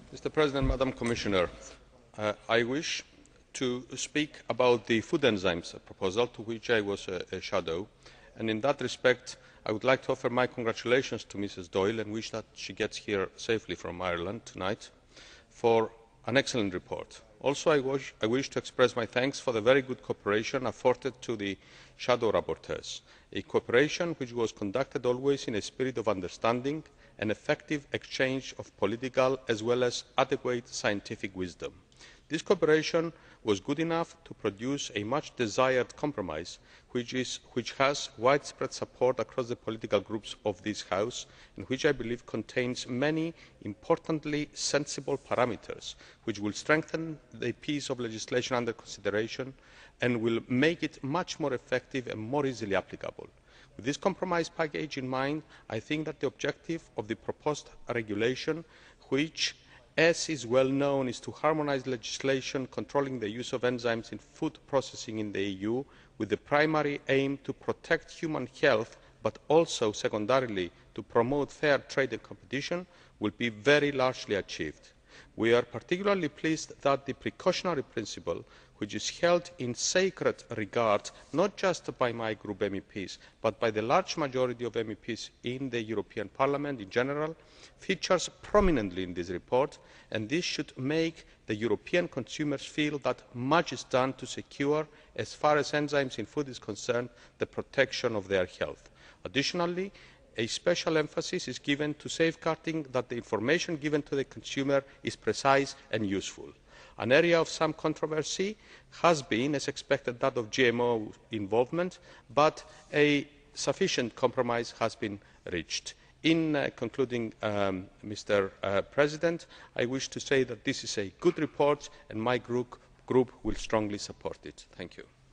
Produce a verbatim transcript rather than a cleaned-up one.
Mr President, Madam Commissioner, uh, I wish to speak about the food enzymes proposal, to which I was a, a shadow, and in that respect I would like to offer my congratulations to Mrs Doyle and wish that she gets here safely from Ireland tonight for an excellent report. Also, I wish, I wish to express my thanks for the very good cooperation afforded to the shadow rapporteurs, a cooperation which was conducted always in a spirit of understanding and effective exchange of political as well as adequate scientific wisdom. This cooperation was good enough to produce a much desired compromise which, is, which has widespread support across the political groups of this House and which I believe contains many importantly sensible parameters which will strengthen the piece of legislation under consideration and will make it much more effective and more easily applicable. With this compromise package in mind, I think that the objective of the proposed regulation, which as is well known is to harmonise legislation controlling the use of enzymes in food processing in the E U with the primary aim to protect human health but also secondarily to promote fair trade and competition, will be very largely achieved. We are particularly pleased that the precautionary principle, which is held in sacred regard not just by my group M Ps but by the large majority of M Ps in the European Parliament in general, features prominently in this report, and this should make the European consumers feel that much is done to secure, as far as enzymes in food is concerned, the protection of their health. Additionally, a special emphasis is given to safeguarding that the information given to the consumer is precise and useful. An area of some controversy has been, as expected, that of G M O involvement, but a sufficient compromise has been reached. In uh, concluding, um, Mr Uh, President, I wish to say that this is a good report and my group, group will strongly support it. Thank you.